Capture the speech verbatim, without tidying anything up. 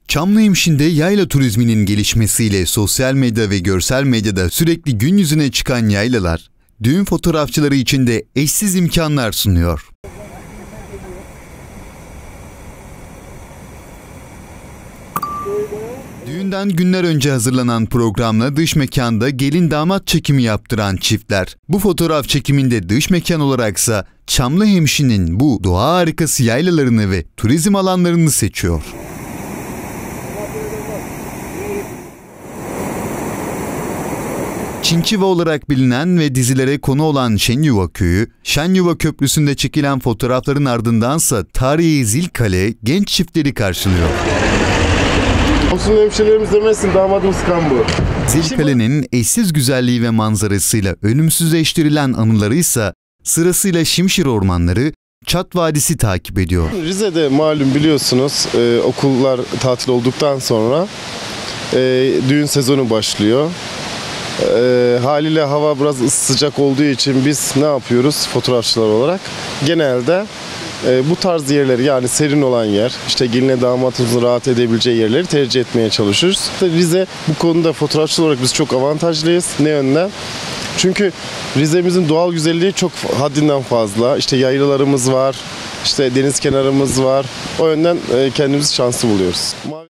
Çamlıhemşin'de yayla turizminin gelişmesiyle sosyal medya ve görsel medyada sürekli gün yüzüne çıkan yaylalar, düğün fotoğrafçıları için de eşsiz imkanlar sunuyor. Düğünden günler önce hazırlanan programla dış mekanda gelin damat çekimi yaptıran çiftler, bu fotoğraf çekiminde dış mekan olaraksa Çamlıhemşin'in bu doğa harikası yaylalarını ve turizm alanlarını seçiyor. Çinçiva olarak bilinen ve dizilere konu olan Şenyuva Köyü, Şenyuva Köprüsü'nde çekilen fotoğrafların ardındansa tarihi Zilkale genç çiftleri karşılıyor. Olsun hemşehrilerimiz demesin, damadımız kan bu. Zilkale'nin eşsiz güzelliği ve manzarasıyla ölümsüzleştirilen anılarıysa sırasıyla Şimşir Ormanları, Çat Vadisi takip ediyor. Rize'de malum biliyorsunuz e, okullar tatil olduktan sonra e, düğün sezonu başlıyor. E, haliyle hava biraz sıcak olduğu için biz ne yapıyoruz fotoğrafçılar olarak? Genelde e, bu tarz yerleri, yani serin olan yer, işte gelinle damatımızın rahat edebileceği yerleri tercih etmeye çalışıyoruz. Rize bu konuda fotoğrafçı olarak biz çok avantajlıyız. Ne yönden? Çünkü Rize'mizin doğal güzelliği çok haddinden fazla. İşte yaylalarımız var, işte deniz kenarımız var. O yönden kendimizi şanslı buluyoruz.